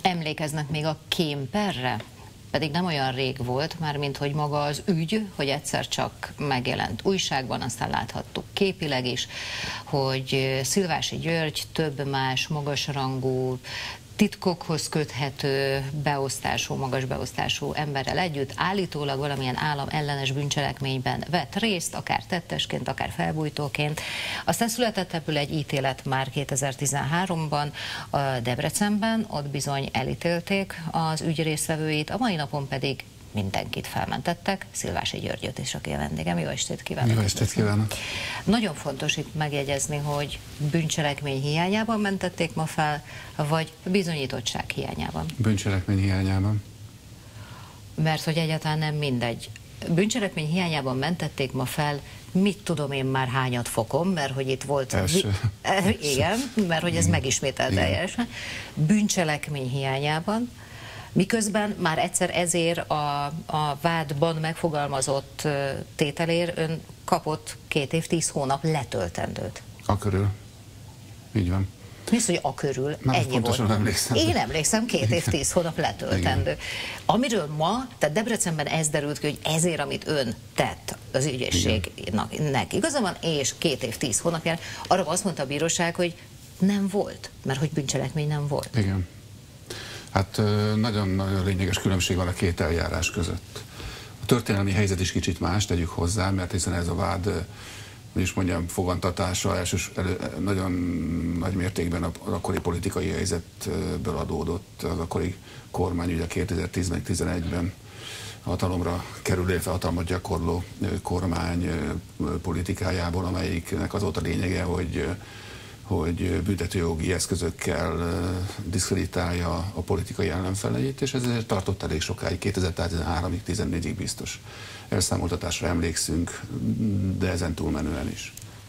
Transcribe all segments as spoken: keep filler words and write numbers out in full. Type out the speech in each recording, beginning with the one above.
Emlékeznek még a kémperre? Pedig nem olyan rég volt, mármint hogy maga az ügy, hogy egyszer csak megjelent újságban, aztán láthattuk képileg is, hogy Szilvási György több más magasrangú, titkokhoz köthető beosztású, magas beosztású emberrel együtt állítólag valamilyen állam ellenes bűncselekményben vett részt, akár tettesként, akár felbújtóként. Aztán született ebből egy ítélet már kétezer-tizenháromban a Debrecenben, ott bizony elítélték az ügy résztvevőit, a mai napon pedig mindenkit felmentettek, Szilvási Györgyöt is, aki a vendégem. Jó estét kívánok! Jó estét kívánok! Nagyon fontos itt megjegyezni, hogy bűncselekmény hiányában mentették ma fel, vagy bizonyítottság hiányában? Bűncselekmény hiányában. Mert hogy egyáltalán nem mindegy. Bűncselekmény hiányában mentették ma fel, mit tudom én már hányat fokom, mert hogy itt volt... Első. Igen, mert hogy ez megismételt teljesen. Bűncselekmény hiányában, miközben már egyszer ezért a, a vádban megfogalmazott tételér ön kapott két év, tíz hónap letöltendőt. A körül. Így van. Mi az, hogy a körül? Már ennyi volt. Emlékszem. Én emlékszem, két év, tíz hónap letöltendő. Igen. Amiről ma, tehát Debrecenben ez derült ki, hogy ezért, amit ön tett az ügyészségnek igaza van, és két év, tíz hónapján, arra azt mondta a bíróság, hogy nem volt, mert hogy bűncselekmény nem volt. Igen. Hát nagyon-nagyon lényeges különbség van a két eljárás között. A történelmi helyzet is kicsit más, tegyük hozzá, mert hiszen ez a vád, hogy is mondjam, fogantatása elsős, elő, nagyon nagy mértékben az akkori politikai helyzetből adódott. Az akkori kormány ugye kétezer-tízben, tizenegyben hatalomra kerül, illetve hatalmat gyakorló kormány politikájából, amelyiknek az volt a lényege, hogy hogy büntetőjogi eszközökkel diszkreditálja a politikai ellenfeleit, és ezért tartott elég sokáig, kétezer-tizenháromig, tizennégyig biztos. Elszámoltatásra emlékszünk, de ezen túlmenően is.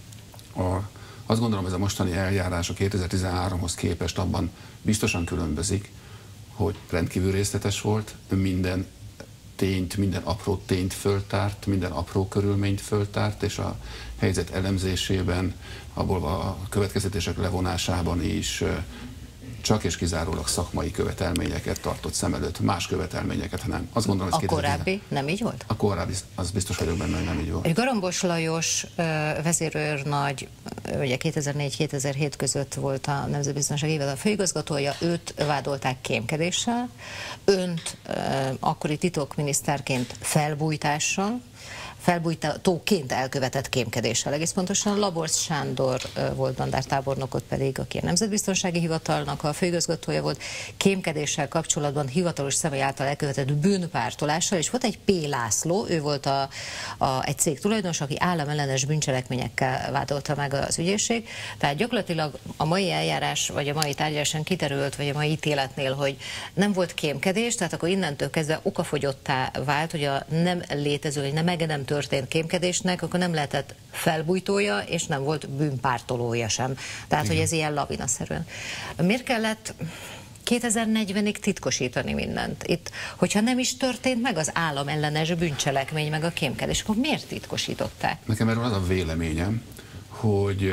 A, azt gondolom, ez a mostani eljárás a kétezer-tizenháromhoz képest abban biztosan különbözik, hogy rendkívül részletes volt, minden tényt, minden apró tényt föltárt, minden apró körülményt föltárt, és a helyzet elemzésében, abból a következtetések levonásában is csak és kizárólag szakmai követelményeket tartott szem előtt, más követelményeket nem. Azt gondolom, ez a korábbi nem így volt? A korábbi, az biztos vagyok benne, hogy nem így volt. Egy Garambos Lajos vezérőrnagy, ugye kétezer-négy kétezer-hét között volt a Nemzetbiztonsági Hivatal főigazgatója, őt vádolták kémkedéssel, önt akkori titokminiszterként felbújtással, felbújtóként elkövetett kémkedéssel. Egész pontosan Laborsz Sándor volt dandártábornokot pedig, aki a Nemzetbiztonsági Hivatalnak a főigazgatója volt, kémkedéssel kapcsolatban hivatalos személy által elkövetett bűnpártolással, és volt egy P. László, ő volt a, a, egy cég tulajdonos, aki államellenes bűncselekményekkel vádolta meg az ügyészség. Tehát gyakorlatilag a mai eljárás, vagy a mai tárgyaláson kiterült, vagy a mai ítéletnél, hogy nem volt kémkedés, tehát akkor innentől kezdve okafogyottá vált, hogy a nem létező, hogy nem meg nem történt kémkedésnek, akkor nem lehetett felbújtója, és nem volt bűnpártolója sem. Tehát, igen, hogy ez ilyen lavinaszerűen. Miért kellett kétezer-negyvenig titkosítani mindent? Itt, hogyha nem is történt meg az államellenes bűncselekmény, meg a kémkedés, akkor miért titkosították? Nekem erről az a véleményem, hogy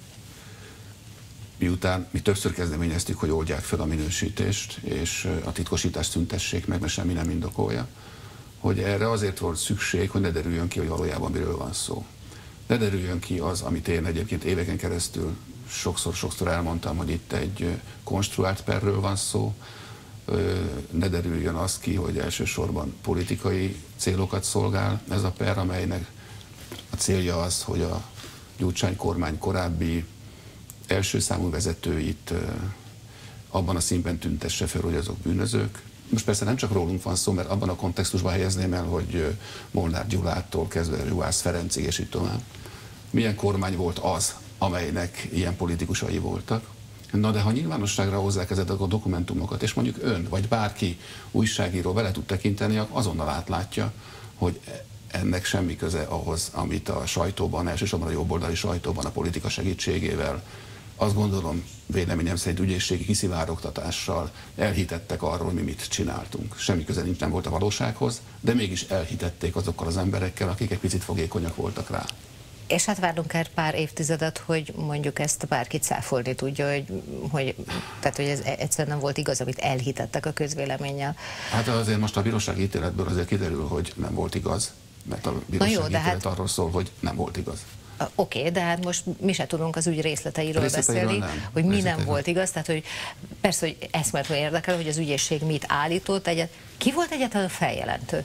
miután mi többször kezdeményeztük, hogy oldják fel a minősítést, és a titkosítást szüntessék meg, mert semmi nem indokolja, hogy erre azért volt szükség, hogy ne derüljön ki, hogy valójában miről van szó. Ne derüljön ki az, amit én egyébként éveken keresztül sokszor-sokszor elmondtam, hogy itt egy konstruált perről van szó, ne derüljön az ki, hogy elsősorban politikai célokat szolgál ez a per, amelynek a célja az, hogy a Gyurcsány kormány korábbi első számú vezetőit abban a színben tüntesse fel, hogy azok bűnözők. Most persze nem csak rólunk van szó, mert abban a kontextusban helyezném el, hogy Molnár Gyulától kezdve Juhász Ferencig és így tovább. Milyen kormány volt az, amelynek ilyen politikusai voltak? Na de ha nyilvánosságra hozzák ezeket a dokumentumokat, és mondjuk ön, vagy bárki újságíró vele tud tekinteni, azonnal átlátja, hogy ennek semmi köze ahhoz, amit a sajtóban, elsősorban a jobboldali sajtóban a politika segítségével, azt gondolom, véleményem szerint ügyészségi kiszivárogtatással elhitettek arról, hogy mi mit csináltunk. Semmi köze nincs, nem volt a valósághoz, de mégis elhitették azokkal az emberekkel, akik egy picit fogékonyak voltak rá. És hát várunk el pár évtizedet, hogy mondjuk ezt bárki cáfolni tudja, hogy, hogy, tehát, hogy ez egyszerűen nem volt igaz, amit elhitettek a közvéleménnyel. Hát azért most a bírósági ítéletből azért kiderül, hogy nem volt igaz, mert a bírósági jó, ítélet hát... arról szól, hogy nem volt igaz. Oké, okay, de hát most mi se tudunk az ügy részleteiről, részleteiről beszélni, nem. hogy mi részleteiről. nem volt igaz, tehát hogy persze, hogy eszméletlenül érdekel, hogy az ügyészség mit állított, egyet. Ki volt egyáltalán a feljelentő?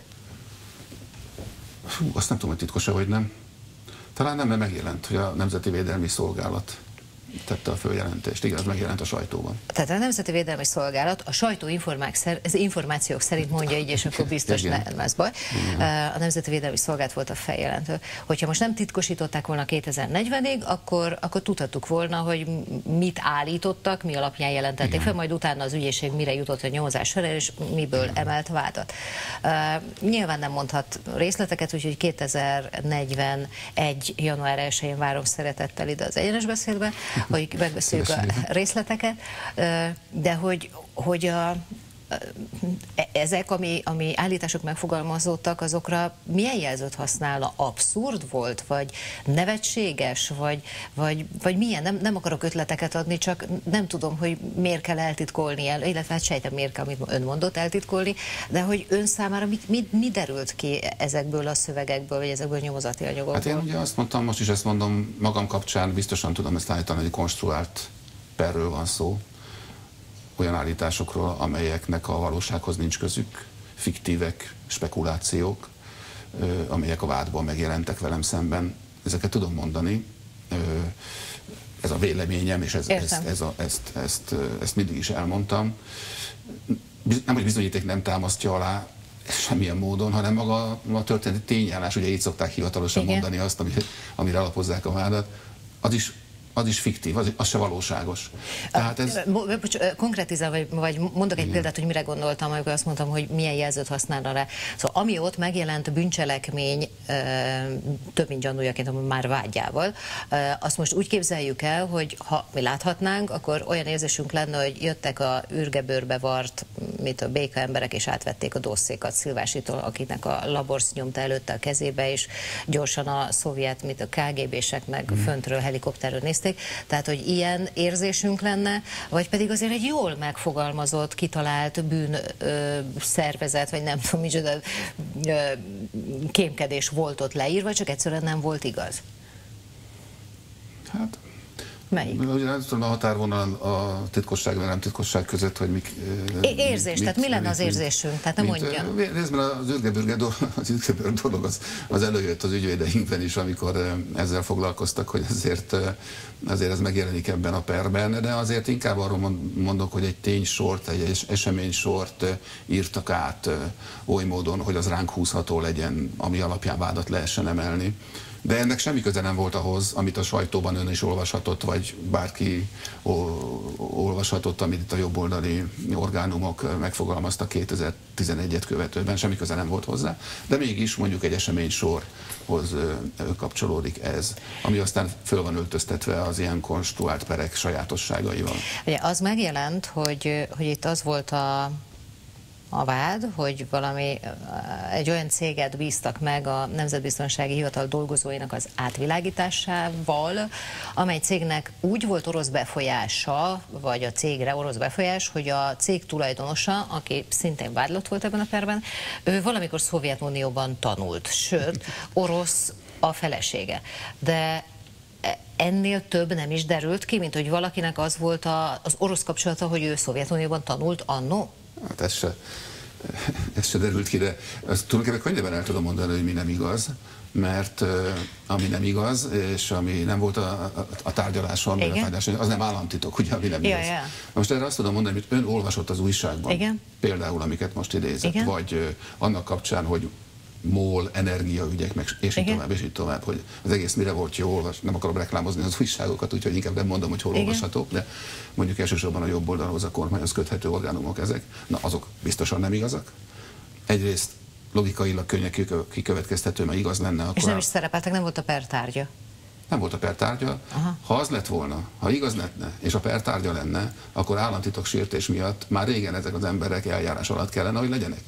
Hú, azt nem tudom, hogy titkos-e vagy nem. Talán nem, mert megjelent, hogy a Nemzeti Védelmi Szolgálat tette a följelentést. Igen, ez megjelent a sajtóban. Tehát a Nemzeti Védelmi Szolgálat a sajtó információk szerint mondja így, és akkor biztos nem lesz baj. Igen. A Nemzeti Védelmi Szolgálat volt a feljelentő. Hogyha most nem titkosították volna kétezer-negyvenig, akkor, akkor tudhattuk volna, hogy mit állítottak, mi alapján jelentették fel, majd utána az ügyészség mire jutott a nyomozás során, és miből Igen. emelt vádat. Uh, nyilván nem mondhat részleteket, úgyhogy kétezer-negyvenegy. január elsején várom szeretettel ide az Egyenes Beszédbe, hogy megbeszéljük a részleteket, de hogy, hogy a, ezek, ami, ami állítások megfogalmazódtak, azokra milyen jelzőt használna? Abszurd volt? Vagy nevetséges? Vagy, vagy, vagy milyen? Nem, nem akarok ötleteket adni, csak nem tudom, hogy miért kell eltitkolni el, illetve hát sejtem, miért kell, amit ön mondott, eltitkolni, de hogy ön számára mi, mi, mi derült ki ezekből a szövegekből, vagy ezekből a nyomozati anyagokból? Hát én ugye azt mondtam, most is ezt mondom magam kapcsán, biztosan tudom ezt állítani, hogy konstruált perről van szó, olyan állításokról, amelyeknek a valósághoz nincs közük, fiktívek, spekulációk, amelyek a vádban megjelentek velem szemben. Ezeket tudom mondani. Ez a véleményem, és ez, ezt, ez a, ezt, ezt, ezt mindig is elmondtam. Nem, hogy bizonyíték nem támasztja alá semmilyen módon, hanem maga a történeti tényállás, ugye így szokták hivatalosan Igen. mondani azt, amire alapozzák a vádat, az is az is fiktív, az, az se valóságos. Tehát ez... Konkrétizál, vagy, vagy mondok egy Igen. példát, hogy mire gondoltam, amikor azt mondtam, hogy milyen jelzőt használna rá. Szóval ami ott megjelent bűncselekmény, több mint gyanújaként, már vágyával, azt most úgy képzeljük el, hogy ha mi láthatnánk, akkor olyan érzésünk lenne, hogy jöttek a ürgebőrbe vart, mint a béka emberek, és átvették a dosszékat Szilvásitól, akinek a laborsz nyomta előtte a kezébe, és gyorsan a szovjet, mint a ká gé bések, meg hmm. föntről helikopterről nézték. Tehát, hogy ilyen érzésünk lenne, vagy pedig azért egy jól megfogalmazott, kitalált bűn ö, szervezet, vagy nem tudom, micsoda ö, kémkedés volt ott leírva, csak egyszerűen nem volt igaz. Hát... Melyik? Ugye nem tudom a határvonal a titkosság vagy nem titkosság között, hogy mik... Érzés, mit, tehát mi lenne az érzésünk? Tehát nem mondja. Részben az ürgebőr dolog az, az előjött az ügyvédeinkben is, amikor ezzel foglalkoztak, hogy azért, azért ez megjelenik ebben a perben, de azért inkább arról mondok, hogy egy ténysort, egy eseménysort írtak át oly módon, hogy az ránk húzható legyen, ami alapján vádat lehessen emelni. De ennek semmi köze nem volt ahhoz, amit a sajtóban ön is olvashatott, vagy bárki olvashatott, amit itt a jobboldali orgánumok megfogalmaztak kétezer-tizenegyet követőben, semmi köze nem volt hozzá, de mégis mondjuk egy eseménysorhoz kapcsolódik ez, ami aztán föl van öltöztetve az ilyen konstruált perek sajátosságaival. Ugye az megjelent, hogy, hogy itt az volt a a vád, hogy valami, egy olyan céget bíztak meg a Nemzetbiztonsági Hivatal dolgozóinak az átvilágításával, amely cégnek úgy volt orosz befolyása, vagy a cégre orosz befolyás, hogy a cég tulajdonosa, aki szintén vádlott volt ebben a perben, ő valamikor Szovjetunióban tanult, sőt, orosz a felesége. De ennél több nem is derült ki, mint hogy valakinek az volt a, az orosz kapcsolata, hogy ő Szovjetunióban tanult annó? Hát ez se, ez se derült ki, de ezt tulajdonképpen könnyebben el tudom mondani, hogy mi nem igaz, mert uh, ami nem igaz, és ami nem volt a, a, a tárgyaláson, a tárgyaláson, az nem államtitok, ugye, ami nem ja, igaz. Ja. Most erre azt tudom mondani, hogy ön olvasott az újságban, Igen. például, amiket most idézett, Igen. vagy uh, annak kapcsán, hogy MOL, energiaügyek, meg, és így tovább, és így tovább, hogy az egész mire volt jó olvas. Nem akarom reklámozni az újságokat, úgyhogy inkább nem mondom, hogy hol Igen. olvashatók, de mondjuk elsősorban a jobb oldalhoz, a kormányhoz köthető orgánumok ezek. Na, azok biztosan nem igazak. Egyrészt logikailag könnyen kikövetkeztető, mert igaz lenne, akkor... És nem is szerepeltek, nem volt a pertárgya. Nem volt a pertárgya. Aha. Ha az lett volna, ha igaz lenne, és a pertárgya lenne, akkor államtitok sértés miatt már régen ezek az emberek eljárás alatt kellene, hogy legyenek.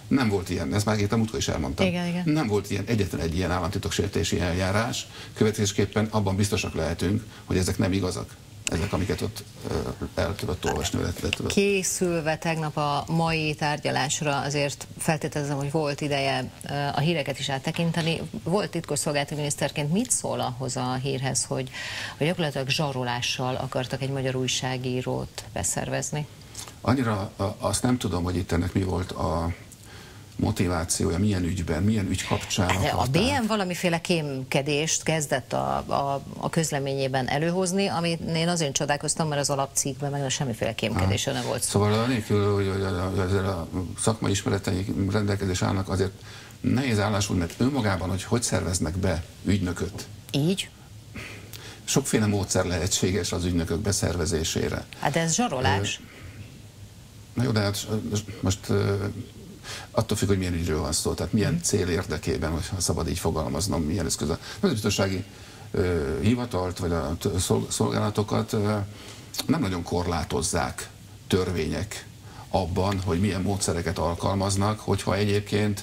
Nem volt ilyen, ezt már itt a múltkor is elmondtam. Igen, igen. Nem volt ilyen, egyetlen egy ilyen államtitoksértési eljárás, következésképpen abban biztosak lehetünk, hogy ezek nem igazak. Ezek, amiket ott el tudott olvasni, le tudott. Készülve tegnap a mai tárgyalásra, azért feltételezem, hogy volt ideje a híreket is áttekinteni. Volt titkosszolgálati miniszterként, mit szól ahhoz a hírhez, hogy, hogy gyakorlatilag zsarolással akartak egy magyar újságírót beszervezni? Annyira azt nem tudom, hogy itt ennek mi volt a motivációja, milyen ügyben, milyen ügy kapcsán akarták. A bé em valamiféle kémkedést kezdett a, a, a közleményében előhozni, amit én azért csodálkoztam, mert az alapcikkben meg semmiféle kémkedésre nem volt szó. Szóval anélkül, hogy ezzel a szakmai ismeretei rendelkezés állnak, azért nehéz állású, mert önmagában, hogy hogy szerveznek be ügynököt. Így? Sokféle módszer lehetséges az ügynökök beszervezésére. Hát de ez zsarolás. Na jó, de hát most attól függ, hogy milyen ügyről van szó, tehát milyen cél érdekében, hogyha szabad így fogalmaznom, milyen eszköz. A nemzetbiztonsági hivatalt vagy a szolgálatokat nem nagyon korlátozzák törvények abban, hogy milyen módszereket alkalmaznak, hogyha egyébként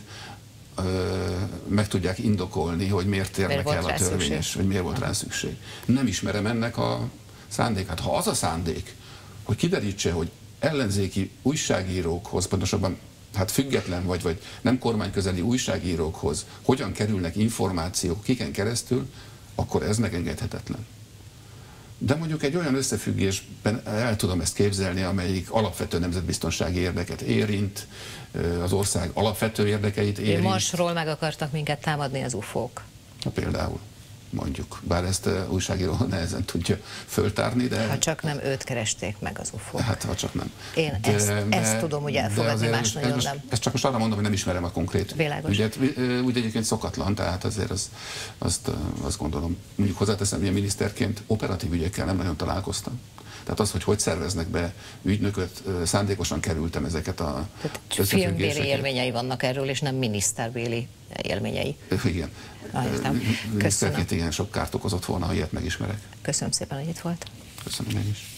meg tudják indokolni, hogy miért érnek el a törvényes, vagy miért volt rá szükség. Nem ismerem ennek a szándékát. Ha az a szándék, hogy kiderítse, hogy ellenzéki újságírókhoz, pontosabban hát független vagy, vagy nem kormányközeli újságírókhoz hogyan kerülnek információk, kiken keresztül, akkor ez megengedhetetlen. De mondjuk egy olyan összefüggésben el tudom ezt képzelni, amelyik alapvető nemzetbiztonsági érdeket érint, az ország alapvető érdekeit érint. Marsról meg akartak minket támadni az ufók. Na, például, mondjuk. Bár ezt újságíró nehezen tudja föltárni, de... Ha csak nem őt keresték meg az ufók. Hát, ha csak nem. Én de, ezt, ezt tudom úgy elfogadni, más nagyon most, nem. Ezt csak most arra mondom, hogy nem ismerem a konkrét ügyet. Úgy egyébként szokatlan, tehát azért az, azt, azt gondolom. Mondjuk hozzáteszem, hogy miniszterként operatív ügyekkel nem nagyon találkoztam. Tehát az, hogy hogy szerveznek be ügynököt, szándékosan kerültem ezeket a filmbéli élményei vannak erről, és nem miniszterbéli élményei. Igen. Ah, miniszterként igen sok kárt okozott volna, ha ilyet megismerek. Köszönöm szépen, hogy itt volt. Köszönöm én is.